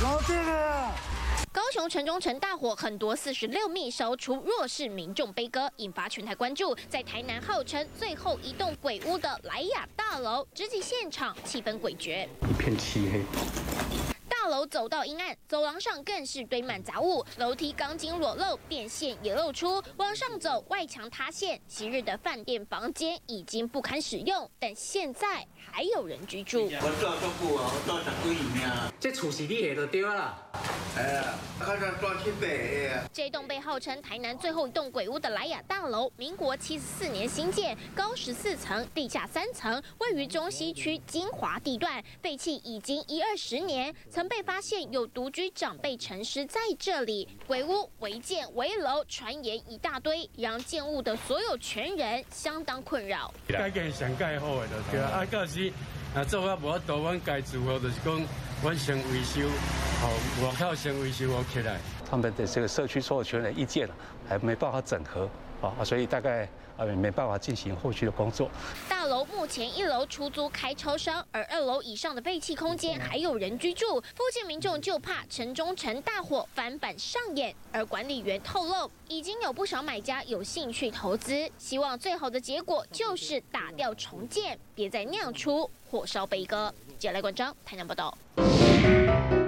老这个。 高雄城中城大火狠夺46米，烧出弱势民众悲歌，引发全台关注。在台南号称最后一栋鬼屋的莱雅大楼，直击现场，气氛诡谲， 一片漆黑。 大楼走道阴暗，走廊上更是堆满杂物，楼梯钢筋裸露，电线也露出。往上走，外墙塌陷，昔日的饭店房间已经不堪使用，但现在还有人居住。 我住足久啊，我住10几年啊。 这厝是你下就对啦。 哎呀，较像装七百的。 这栋被号称台南最后一栋鬼屋的莱雅大楼，民国74年兴建，高14层，地下3层，位于中西区精华地段，废弃已经10-20年，曾被发现有独居长辈沉尸在这里。鬼屋、违建、危楼，传言一大堆，让建物的所有权人相当困扰。 改建上盖好的就对啊，到时做啊无法度，阮该做的就是讲，阮先维修，外口先维修好起来。 他们的这个社区所有权人的意见还没办法整合所以大概没办法进行后续的工作。 大楼目前1楼出租开超商，而2楼以上的废弃空间还有人居住。附近民众就怕城中城大火翻版上演，而管理员透露，已经有不少买家有兴趣投资，希望最好的结果就是打掉重建，别再酿出火烧悲歌。接下来关张台南报道。